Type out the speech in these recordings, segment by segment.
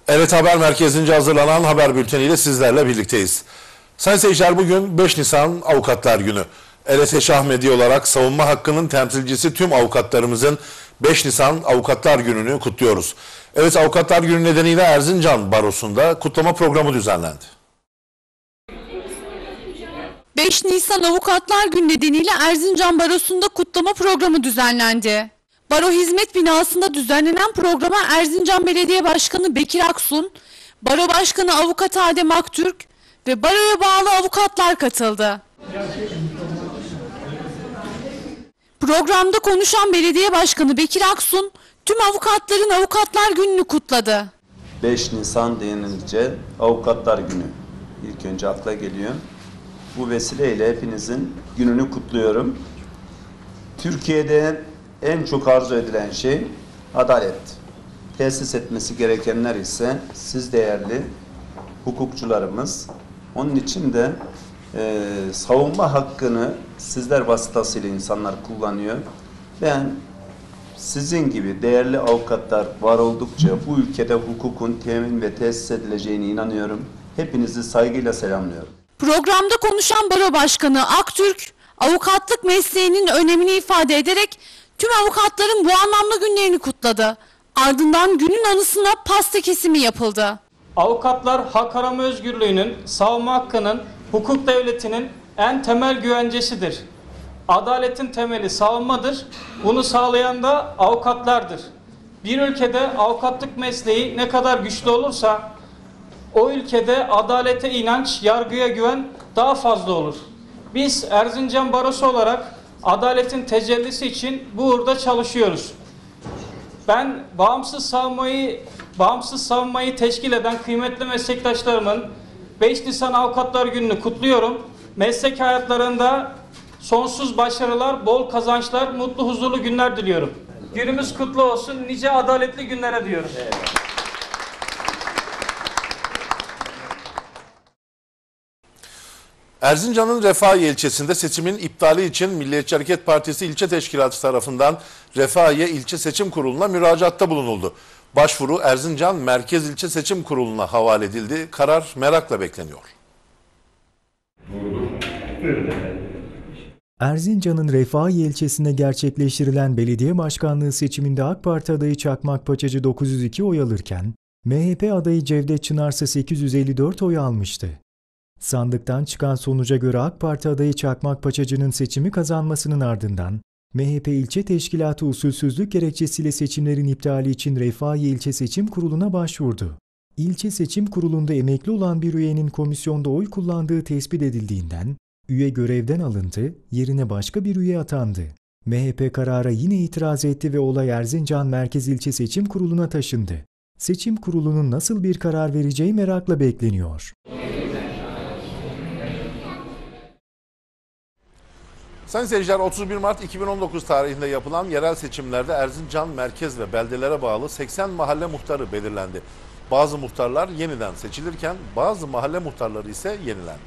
Evet, Haber Merkezi'nce hazırlanan haber bülteniyle sizlerle birlikteyiz. Sayın seyirciler, bugün 5 Nisan Avukatlar Günü. LSH Ahmedi olarak savunma hakkının temsilcisi tüm avukatlarımızın 5 Nisan Avukatlar Günü'nü kutluyoruz. Evet, Avukatlar Günü nedeniyle Erzincan Barosu'nda kutlama programı düzenlendi. 5 Nisan Avukatlar Günü nedeniyle Erzincan Barosu'nda kutlama programı düzenlendi. Baro Hizmet Binası'nda düzenlenen programa Erzincan Belediye Başkanı Bekir Aksun, Baro Başkanı Avukat Adem Aktürk ve Baro'ya bağlı avukatlar katıldı. Programda konuşan Belediye Başkanı Bekir Aksun, tüm avukatların Avukatlar Günü'nü kutladı. 5 Nisan denilince Avukatlar Günü ilk önce akla geliyor. Bu vesileyle hepinizin gününü kutluyorum. Türkiye'de en çok arzu edilen şey adalet. Tesis etmesi gerekenler ise siz değerli hukukçularımız. Onun için de savunma hakkını sizler vasıtasıyla insanlar kullanıyor. Ben sizin gibi değerli avukatlar var oldukça bu ülkede hukukun temin ve tesis edileceğine inanıyorum. Hepinizi saygıyla selamlıyorum. Programda konuşan Baro Başkanı Aktürk, avukatlık mesleğinin önemini ifade ederek tüm avukatların bu anlamda günlerini kutladı. Ardından günün anısına pasta kesimi yapıldı. Avukatlar hak arama özgürlüğünün, savunma hakkının, hukuk devletinin en temel güvencesidir. Adaletin temeli savunmadır. Bunu sağlayan da avukatlardır. Bir ülkede avukatlık mesleği ne kadar güçlü olursa o ülkede adalete inanç, yargıya güven daha fazla olur. Biz Erzincan Barosu olarak adaletin tecellisi için bu uğurda çalışıyoruz. Ben bağımsız savunmayı teşkil eden kıymetli meslektaşlarımın 5 Nisan Avukatlar Günü'nü kutluyorum. Meslek hayatlarında sonsuz başarılar, bol kazançlar, mutlu huzurlu günler diliyorum. Günümüz kutlu olsun, nice adaletli günlere diyoruz. Erzincan'ın Refahiye ilçesinde seçimin iptali için Milliyetçi Hareket Partisi ilçe teşkilatı tarafından Refahiye İlçe Seçim Kurulu'na müracaatta bulunuldu. Başvuru Erzincan Merkez İlçe Seçim Kurulu'na havale edildi. Karar merakla bekleniyor. Erzincan'ın Refahiye ilçesinde gerçekleştirilen belediye başkanlığı seçiminde AK Parti adayı Çakmak Paçacı 902 oy alırken, MHP adayı Cevdet Çınarsa 854 oy almıştı. Sandıktan çıkan sonuca göre AK Parti adayı Çakmak Paçacı'nın seçimi kazanmasının ardından MHP ilçe teşkilatı usulsüzlük gerekçesiyle seçimlerin iptali için Refahiye İlçe Seçim Kurulu'na başvurdu. İlçe Seçim Kurulu'nda emekli olan bir üyenin komisyonda oy kullandığı tespit edildiğinden üye görevden alındı, yerine başka bir üye atandı. MHP karara yine itiraz etti ve olay Erzincan Merkez İlçe Seçim Kurulu'na taşındı. Seçim Kurulu'nun nasıl bir karar vereceği merakla bekleniyor. Sayın seyirciler, 31 Mart 2019 tarihinde yapılan yerel seçimlerde Erzincan merkez ve beldelere bağlı 80 mahalle muhtarı belirlendi. Bazı muhtarlar yeniden seçilirken bazı mahalle muhtarları ise yenilendi.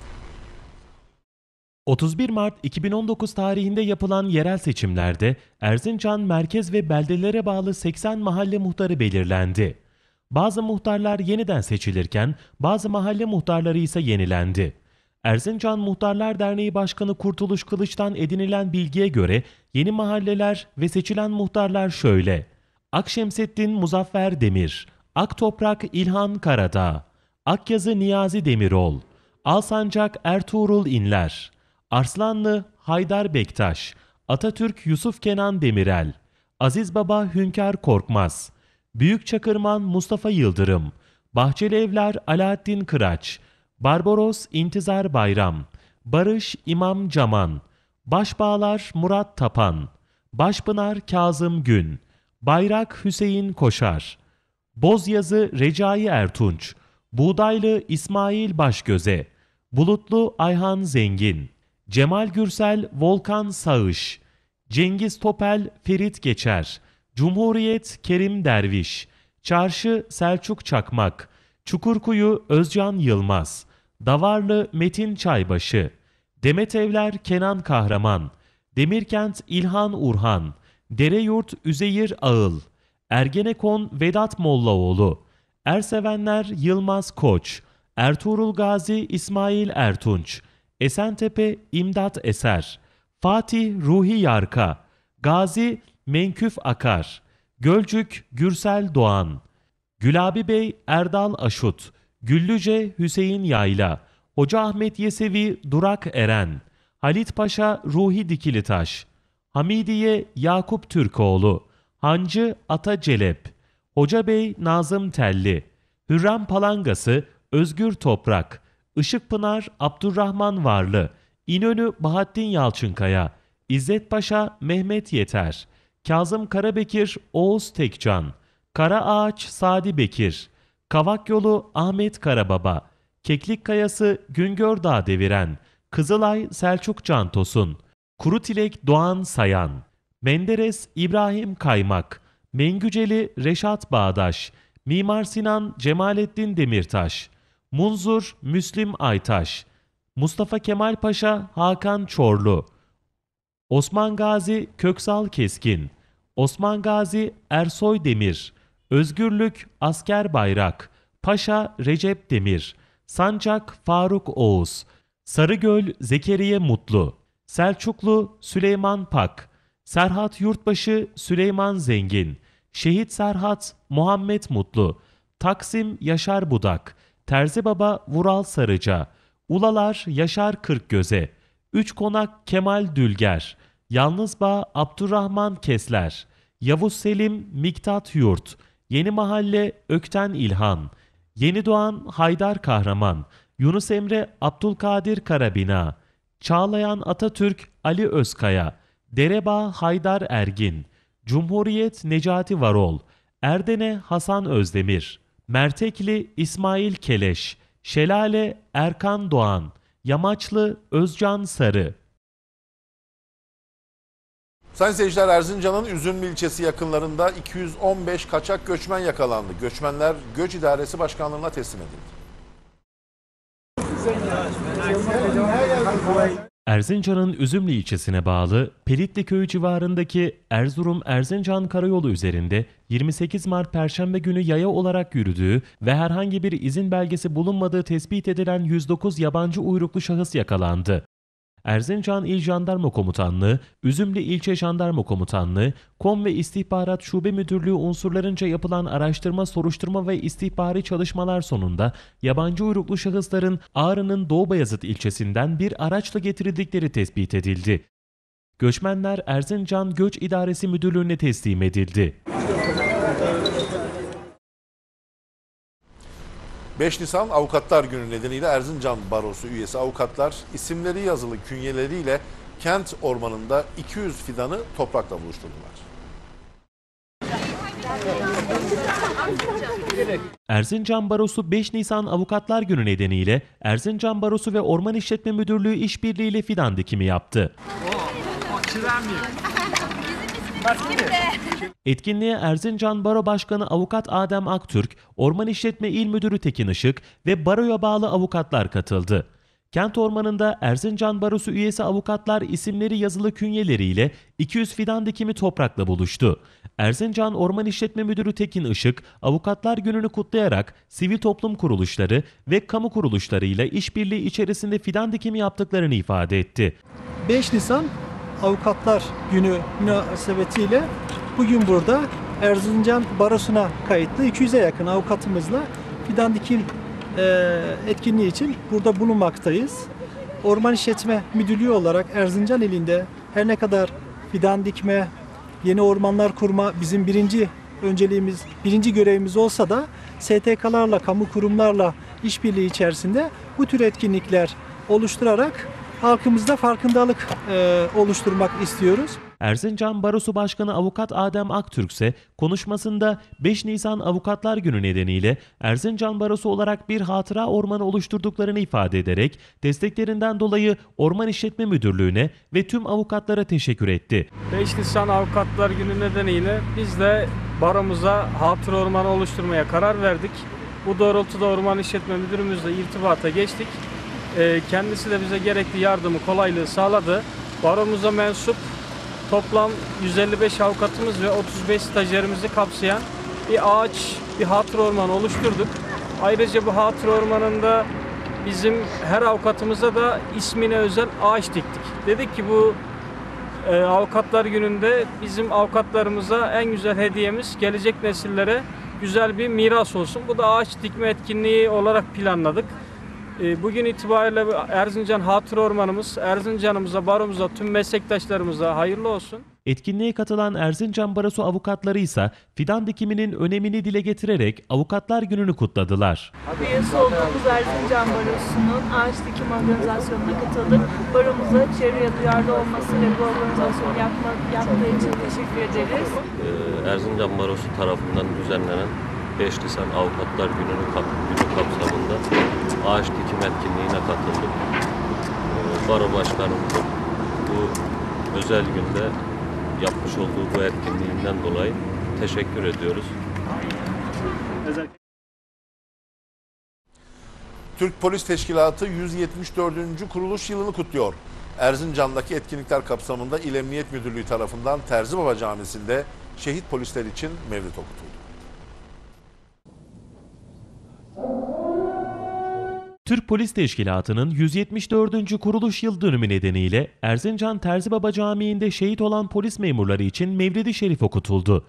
31 Mart 2019 tarihinde yapılan yerel seçimlerde Erzincan merkez ve beldelere bağlı 80 mahalle muhtarı belirlendi. Bazı muhtarlar yeniden seçilirken bazı mahalle muhtarları ise yenilendi. Erzincan Muhtarlar Derneği Başkanı Kurtuluş Kılıç'tan edinilen bilgiye göre yeni mahalleler ve seçilen muhtarlar şöyle: Akşemseddin Muzaffer Demir, Aktoprak İlhan Karadağ, Akyazı Niyazi Demirol, Alsancak Ertuğrul İnler, Arslanlı Haydar Bektaş, Atatürk Yusuf Kenan Demirel, Aziz Baba Hünkar Korkmaz, Büyükçakırman Mustafa Yıldırım, Bahçelievler Alaaddin Kıraç, Barbaros İntizar Bayram, Barış İmam Caman, Başbağlar Murat Tapan, Başpınar Kazım Gün, Bayrak Hüseyin Koşar, Bozyazı Recai Ertunç, Buğdaylı İsmail Başgöze, Bulutlu Ayhan Zengin, Cemal Gürsel Volkan Sağış, Cengiz Topel Ferit Geçer, Cumhuriyet Kerim Derviş, Çarşı Selçuk Çakmak, Çukurkuyu Özcan Yılmaz, Davarlı Metin Çaybaşı, Demetevler Kenan Kahraman, Demirkent İlhan Urhan, Dereyurt Üzeyir Ağıl, Ergenekon Vedat Mollaoğlu, Ersevenler Yılmaz Koç, Ertuğrul Gazi İsmail Ertunç, Esentepe İmdat Eser, Fatih Ruhi Yarka, Gazi Menküf Akar, Gölcük Gürsel Doğan, Gülabi Bey Erdal Aşut, Güllüce Hüseyin Yayla, Hoca Ahmet Yesevi Durak Eren, Halit Paşa Ruhi Dikilitaş, Hamidiye Yakup Türkoğlu, Hancı Ata Celep, Hoca Bey Nazım Telli, Hürrem Palangası Özgür Toprak, Işıkpınar Abdurrahman Varlı, İnönü Bahattin Yalçınkaya, İzzet Paşa Mehmet Yeter, Kazım Karabekir Oğuz Tekcan, Karaağaç Sadi Bekir, Kavakyolu Ahmet Karababa, Keklik Kayası Güngör Dağ Deviren, Kızılay Selçuk Can Tosun, Kurutilek Doğan Sayan, Menderes İbrahim Kaymak, Mengüceli Reşat Bağdaş, Mimar Sinan Cemalettin Demirtaş, Munzur Müslim Aytaş, Mustafa Kemal Paşa Hakan Çorlu, Osman Gazi Köksal Keskin, Osman Gazi Ersoy Demir, Özgürlük Asker Bayrak, Paşa Recep Demir, Sancak Faruk Oğuz, Sarıgöl Zekeriye Mutlu, Selçuklu Süleyman Pak, Serhat Yurtbaşı Süleyman Zengin, Şehit Serhat Muhammed Mutlu, Taksim Yaşar Budak, Terzibaba Vural Sarıca, Ulalar Yaşar Kırkgöze, Üçkonak Kemal Dülger, Yalnızbağ Abdurrahman Kesler, Yavuz Selim Miktat Yurt, Yeni Mahalle Ökten İlhan, Yenidoğan Haydar Kahraman, Yunus Emre Abdülkadir Karabina, Çağlayan Atatürk Ali Özkaya, Derebağ Haydar Ergin, Cumhuriyet Necati Varol, Erdene Hasan Özdemir, Mertekli İsmail Keleş, Şelale Erkan Doğan, Yamaçlı Özcan Sarı. Sayın seyirciler, Erzincan'ın Üzümlü ilçesi yakınlarında 215 kaçak göçmen yakalandı. Göçmenler Göç İdaresi Başkanlığı'na teslim edildi. Erzincan'ın Üzümlü ilçesine bağlı Pelitli Köyü civarındaki Erzurum-Erzincan karayolu üzerinde 28 Mart Perşembe günü yaya olarak yürüdüğü ve herhangi bir izin belgesi bulunmadığı tespit edilen 109 yabancı uyruklu şahıs yakalandı. Erzincan İl Jandarma Komutanlığı, Üzümlü İlçe Jandarma Komutanlığı, Kom ve İstihbarat Şube Müdürlüğü unsurlarınca yapılan araştırma, soruşturma ve istihbari çalışmalar sonunda yabancı uyruklu şahısların Ağrı'nın Doğu Bayazıt ilçesinden bir araçla getirildikleri tespit edildi. Göçmenler Erzincan Göç İdaresi Müdürlüğü'ne teslim edildi. 5 Nisan Avukatlar Günü nedeniyle Erzincan Barosu üyesi avukatlar isimleri yazılı künyeleriyle kent ormanında 200 fidanı toprakla buluşturdular. Erzincan Barosu 5 Nisan Avukatlar Günü nedeniyle Erzincan Barosu ve Orman İşletme Müdürlüğü işbirliğiyle fidan dikimi yaptı. Etkinliğe Erzincan Baro Başkanı Avukat Adem Aktürk, Orman İşletme İl Müdürü Tekin Işık ve baroya bağlı avukatlar katıldı. Kent ormanında Erzincan Barosu üyesi avukatlar isimleri yazılı künyeleriyle 200 fidan dikimi toprakla buluştu. Erzincan Orman İşletme Müdürü Tekin Işık, Avukatlar Günü'nü kutlayarak sivil toplum kuruluşları ve kamu kuruluşlarıyla işbirliği içerisinde fidan dikimi yaptıklarını ifade etti. 5 Nisan Avukatlar Günü münasebetiyle bugün burada Erzincan Barosu'na kayıtlı 200'e yakın avukatımızla fidan dikim etkinliği için burada bulunmaktayız. Orman İşletme Müdürlüğü olarak Erzincan ilinde her ne kadar fidan dikme, yeni ormanlar kurma bizim birinci önceliğimiz, birinci görevimiz olsa da STK'larla, kamu kurumlarla işbirliği içerisinde bu tür etkinlikler oluşturarak halkımızda farkındalık oluşturmak istiyoruz. Erzincan Barosu Başkanı Avukat Adem Aktürk ise konuşmasında 5 Nisan Avukatlar Günü nedeniyle Erzincan Barosu olarak bir hatıra ormanı oluşturduklarını ifade ederek desteklerinden dolayı Orman İşletme Müdürlüğü'ne ve tüm avukatlara teşekkür etti. 5 Nisan Avukatlar Günü nedeniyle biz de baromuza hatıra ormanı oluşturmaya karar verdik. Bu doğrultuda Orman İşletme Müdürümüzle irtibata geçtik. Kendisi de bize gerekli yardımı, kolaylığı sağladı. Baromuza mensup toplam 155 avukatımız ve 35 stajyerimizi kapsayan bir ağaç bir hatıra ormanı oluşturduk. Ayrıca bu hatıra ormanında bizim her avukatımıza da ismine özel ağaç diktik. Dedik ki bu Avukatlar Günü'nde bizim avukatlarımıza en güzel hediyemiz gelecek nesillere güzel bir miras olsun. Bu da ağaç dikme etkinliği olarak planladık. Bugün itibariyle Erzincan Hatıra Ormanımız, Erzincan'ımıza, baromuza, tüm meslektaşlarımıza hayırlı olsun. Etkinliğe katılan Erzincan Barosu avukatları ise fidan dikiminin önemini dile getirerek Avukatlar Günü'nü kutladılar. Üyesi olduğumuz Erzincan Barosu'nun ağaç dikim organizasyonuna katıldık. Baromuza çevreye duyarlı olması ve bu organizasyonu yaptığı için teşekkür ederiz. Erzincan Barosu tarafından düzenlenen 5 Nisan Avukatlar Günü kapsamında ağaç dikim etkinliğine katıldık. Baro Başkanımızın bu özel günde yapmış olduğu bu etkinliğinden dolayı teşekkür ediyoruz. Türk Polis Teşkilatı 174. kuruluş yılını kutluyor. Erzincan'daki etkinlikler kapsamında İl Emniyet Müdürlüğü tarafından Terzibaba Camisi'nde şehit polisler için mevlid okutuldu. Türk Polis Teşkilatı'nın 174. kuruluş yıl dönümü nedeniyle Erzincan Terzibaba Camii'nde şehit olan polis memurları için Mevlid-i Şerif okutuldu.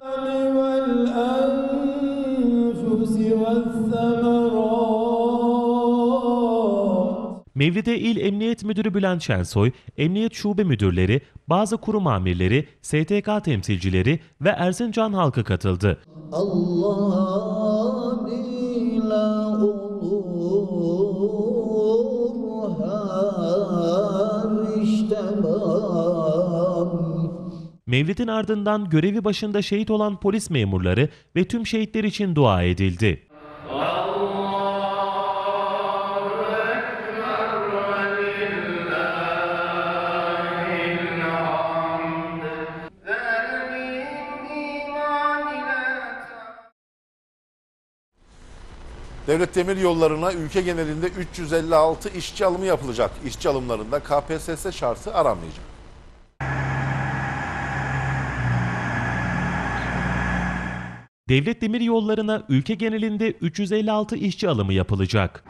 Mevlid'e İl Emniyet Müdürü Bülent Şensoy, Emniyet Şube Müdürleri, bazı kurum amirleri, STK temsilcileri ve Erzincan halkı katıldı. Mevlid'in ardından görevi başında şehit olan polis memurları ve tüm şehitler için dua edildi. Devlet Demiryolları'na ülke genelinde 356 işçi alımı yapılacak. İşçi alımlarında KPSS şartı aranmayacak. Devlet Demiryolları'na ülke genelinde 356 işçi alımı yapılacak.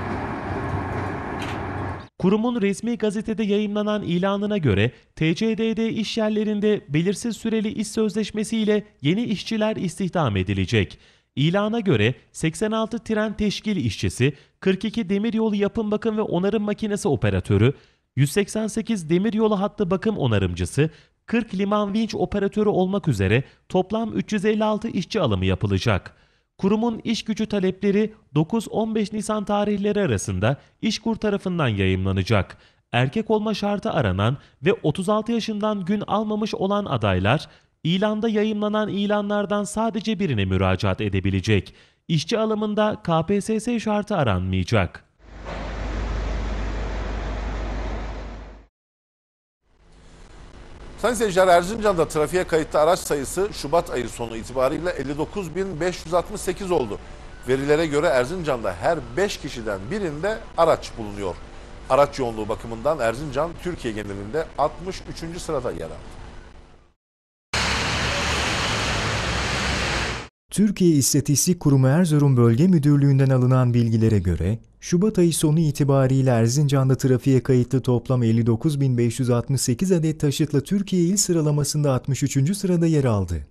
Kurumun resmi gazetede yayımlanan ilanına göre TCDD iş yerlerinde belirsiz süreli iş sözleşmesiyle yeni işçiler istihdam edilecek. İlana göre 86 tren teşkil işçisi, 42 demiryolu yapım bakım ve onarım makinesi operatörü, 188 demiryolu hattı bakım onarımcısı, 40 liman vinç operatörü olmak üzere toplam 356 işçi alımı yapılacak. Kurumun iş gücü talepleri 9-15 Nisan tarihleri arasında İşkur tarafından yayımlanacak. Erkek olma şartı aranan ve 36 yaşından gün almamış olan adaylar, İlanda yayımlanan ilanlardan sadece birine müracaat edebilecek. İşçi alımında KPSS şartı aranmayacak. Sayın seyirciler, Erzincan'da trafiğe kayıtlı araç sayısı Şubat ayı sonu itibariyle 59.568 oldu. Verilere göre Erzincan'da her 5 kişiden birinde araç bulunuyor. Araç yoğunluğu bakımından Erzincan Türkiye genelinde 63. sırada yer aldı. Türkiye İstatistik Kurumu Erzurum Bölge Müdürlüğü'nden alınan bilgilere göre, Şubat ayı sonu itibariyle Erzincan'da trafiğe kayıtlı toplam 59.568 adet taşıtla Türkiye il sıralamasında 63. sırada yer aldı.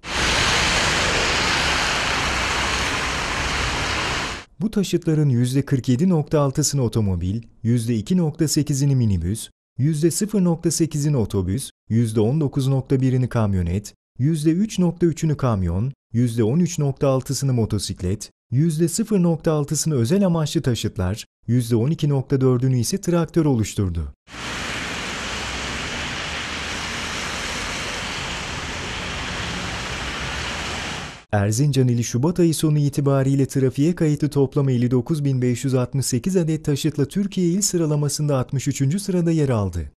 Bu taşıtların %47.6'sını otomobil, %2.8'ini minibüs, %0.8'ini otobüs, %19.1'ini kamyonet, %3.3'ünü kamyon, %13.6'sını motosiklet, %0.6'sını özel amaçlı taşıtlar, %12.4'ünü ise traktör oluşturdu. Erzincan ili Şubat ayı sonu itibariyle trafiğe kayıtlı toplam 59.568 adet taşıtla Türkiye il sıralamasında 63. sırada yer aldı.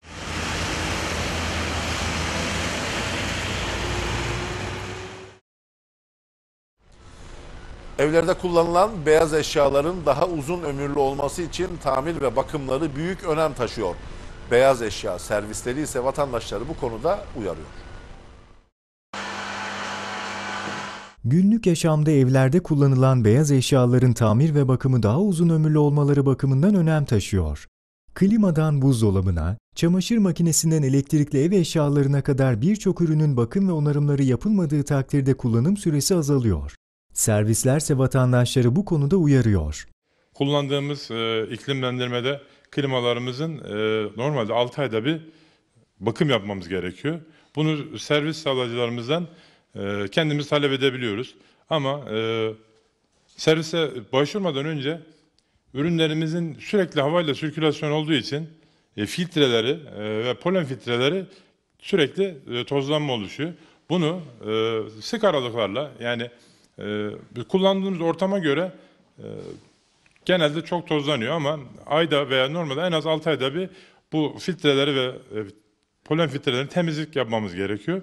Evlerde kullanılan beyaz eşyaların daha uzun ömürlü olması için tamir ve bakımları büyük önem taşıyor. Beyaz eşya servisleri ise vatandaşları bu konuda uyarıyor. Günlük yaşamda evlerde kullanılan beyaz eşyaların tamir ve bakımı daha uzun ömürlü olmaları bakımından önem taşıyor. Klimadan buzdolabına, çamaşır makinesinden elektrikli ev eşyalarına kadar birçok ürünün bakım ve onarımları yapılmadığı takdirde kullanım süresi azalıyor. Servislerse vatandaşları bu konuda uyarıyor. Kullandığımız iklimlendirmede klimalarımızın normalde 6 ayda bir bakım yapmamız gerekiyor. Bunu servis sağlayıcılarımızdan kendimiz talep edebiliyoruz. Ama servise başvurmadan önce ürünlerimizin sürekli havayla sirkülasyon olduğu için filtreleri ve polen filtreleri sürekli tozlanma oluşuyor. Bunu sık aralıklarla, yani kullandığımız ortama göre genelde çok tozlanıyor ama ayda veya normalde en az 6 ayda bir bu filtreleri ve polen filtrelerini temizlik yapmamız gerekiyor.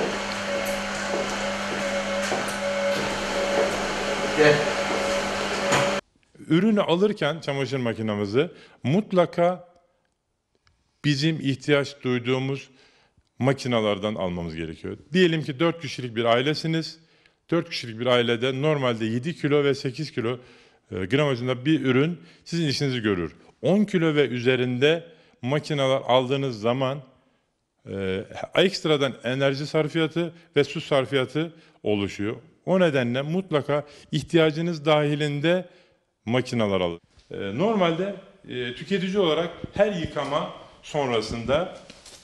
Ürünü alırken çamaşır makinamızı mutlaka bizim ihtiyaç duyduğumuz makinalardan almamız gerekiyor. Diyelim ki 4 kişilik bir ailesiniz. 4 kişilik bir ailede normalde 7 kilo ve 8 kilo gramajında bir ürün sizin işinizi görür. 10 kilo ve üzerinde makineler aldığınız zaman ekstradan enerji sarfiyatı ve su sarfiyatı oluşuyor. O nedenle mutlaka ihtiyacınız dahilinde makineler alın. Normalde tüketici olarak her yıkama sonrasında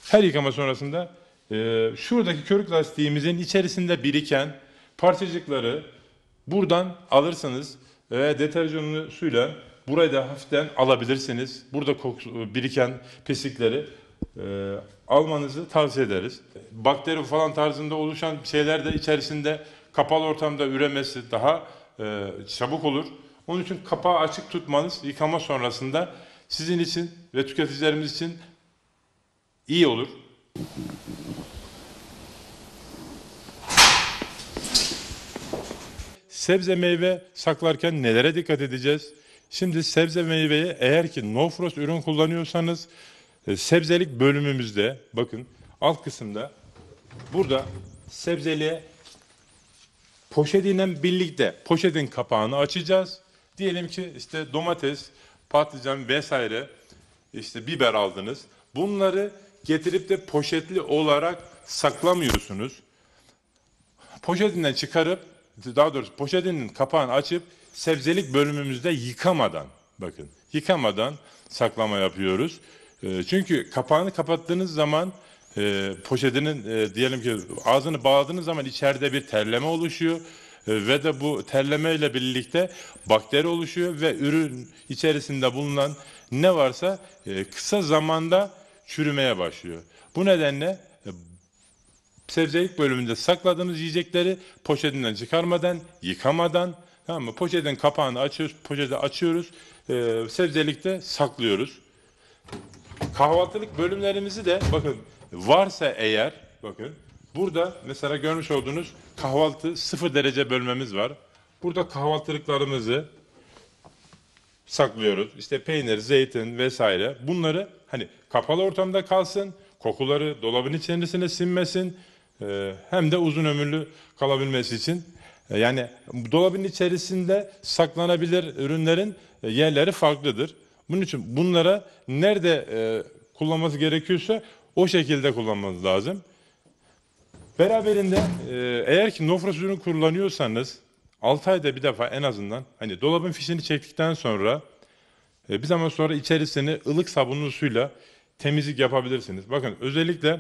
şuradaki körük lastiğimizin içerisinde biriken parçacıkları buradan alırsınız ve deterjanlı suyla burayı da hafiften alabilirsiniz. Burada biriken pislikleri almanızı tavsiye ederiz. Bakteri falan tarzında oluşan şeyler de içerisinde kapalı ortamda üremesi daha çabuk olur. Onun için kapağı açık tutmanız yıkama sonrasında sizin için ve tüketicilerimiz için iyi olur. Sebze meyve saklarken nelere dikkat edeceğiz? Şimdi sebze meyveye eğer ki no frost ürün kullanıyorsanız sebzelik bölümümüzde bakın alt kısımda burada sebzeliğe poşetiyle birlikte poşetin kapağını açacağız. Diyelim ki işte domates, patlıcan vesaire işte biber aldınız. Bunları getirip de poşetli olarak saklamıyorsunuz. Poşetinden çıkarıp, daha doğrusu poşetinin kapağını açıp sebzelik bölümümüzde yıkamadan saklama yapıyoruz. Çünkü kapağını kapattığınız zaman poşetinin diyelim ki ağzını bağladığınız zaman içeride bir terleme oluşuyor ve de bu terleme ile birlikte bakteri oluşuyor ve ürün içerisinde bulunan ne varsa kısa zamanda çürümeye başlıyor. Bu nedenle sebzelik bölümünde sakladığımız yiyecekleri poşetinden çıkarmadan, yıkamadan, tamam mı? Poşetin kapağını açıyoruz, poşeti açıyoruz, sebzelikte saklıyoruz. Kahvaltılık bölümlerimizi de bakın varsa eğer, bakın burada mesela görmüş olduğunuz kahvaltı 0 derece bölmemiz var. Burada kahvaltılıklarımızı saklıyoruz. İşte peynir, zeytin vesaire. Bunları hani kapalı ortamda kalsın, kokuları dolabın içerisine sinmesin, hem de uzun ömürlü kalabilmesi için. Yani dolabın içerisinde saklanabilir ürünlerin yerleri farklıdır. Bunun için bunlara nerede kullanması gerekiyorsa o şekilde kullanmanız lazım. Beraberinde eğer ki no frost ürün kullanıyorsanız 6 ayda bir defa en azından hani dolabın fişini çektikten sonra bir zaman sonra içerisini ılık sabunlu suyla temizlik yapabilirsiniz. Bakın özellikle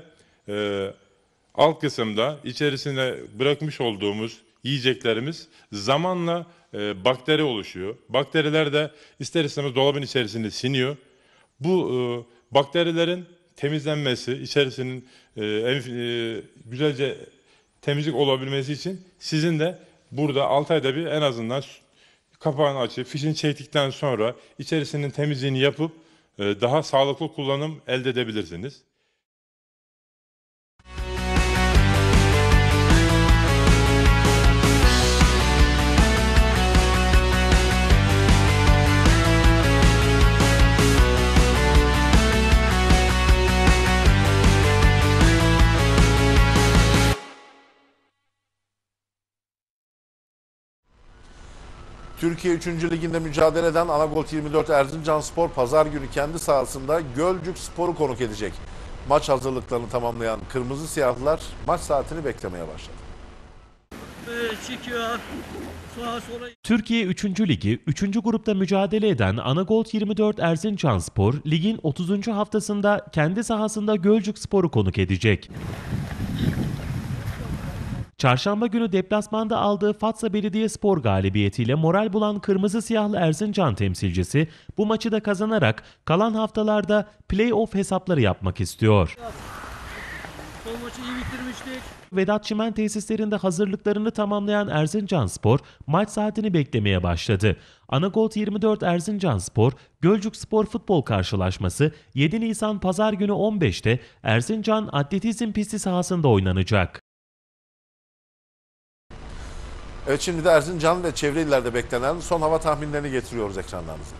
alt kısımda içerisine bırakmış olduğumuz yiyeceklerimiz zamanla bakteri oluşuyor. Bakteriler de ister istemez dolabın içerisinde siniyor. Bu bakterilerin temizlenmesi, içerisinin güzelce temizlik olabilmesi için sizin de burada 6 ayda bir en azından kapağını açıp fişini çektikten sonra içerisinin temizliğini yapıp daha sağlıklı kullanım elde edebilirsiniz. Türkiye 3. Ligi'nde mücadele eden Anagolt 24 Erzincanspor pazar günü kendi sahasında Gölcük Spor'u konuk edecek. Maç hazırlıklarını tamamlayan Kırmızı Siyahlılar maç saatini beklemeye başladı. Türkiye 3. Ligi 3. grupta mücadele eden Anagolt 24 Erzincanspor ligin 30. haftasında kendi sahasında Gölcük Spor'u konuk edecek. Çarşamba günü deplasmanda aldığı Fatsa Belediyespor galibiyetiyle moral bulan Kırmızı Siyahlı Erzincan temsilcisi bu maçı da kazanarak kalan haftalarda play-off hesapları yapmak istiyor. Son maçı iyi bitirmiştik. Vedat Çimen tesislerinde hazırlıklarını tamamlayan Erzincanspor maç saatini beklemeye başladı. Anagolt 24 Erzincanspor, Gölcük Spor futbol karşılaşması 7 Nisan Pazar günü 15'te Erzincan Atletizm pisti sahasında oynanacak. Evet, şimdi de Erzincan ve çevre illerde beklenen son hava tahminlerini getiriyoruz ekranlarınıza.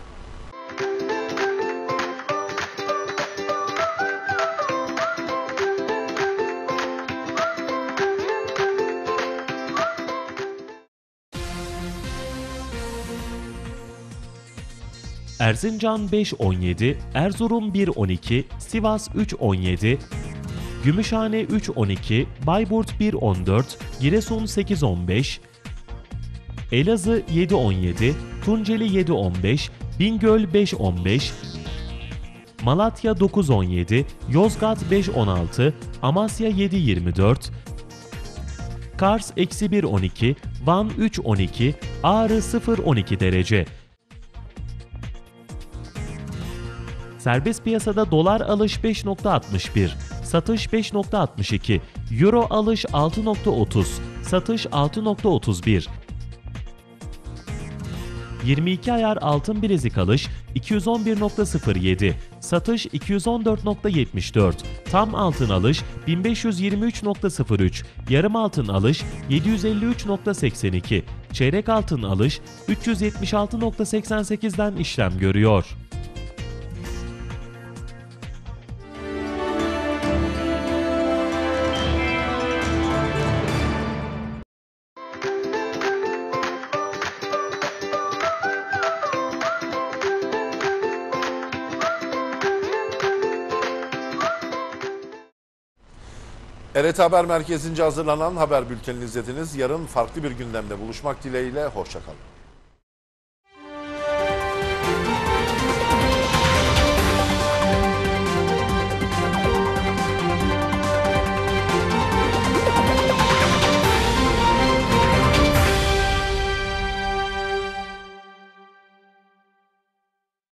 Erzincan 5-17, Erzurum 1-12, Sivas 3-17, Gümüşhane 3-12, Bayburt 1-14, Giresun 8-15, Elazığ 7-17, Tunceli 7-15, Bingöl 5-15, Malatya 9-17, Yozgat 5-16, Amasya 7-24, Kars -1-12, Van 3-12, Ağrı 0-12 derece. Serbest piyasada dolar alış 5.61, satış 5.62, euro alış 6.30, satış 6.31. 22 ayar altın bilezik alış 211.07, satış 214.74, tam altın alış 1523.03, yarım altın alış 753.82, çeyrek altın alış 376.88'den işlem görüyor. RT Haber Merkezi'nce hazırlanan haber bültenini izlediniz. Yarın farklı bir gündemde buluşmak dileğiyle, hoşça kalın.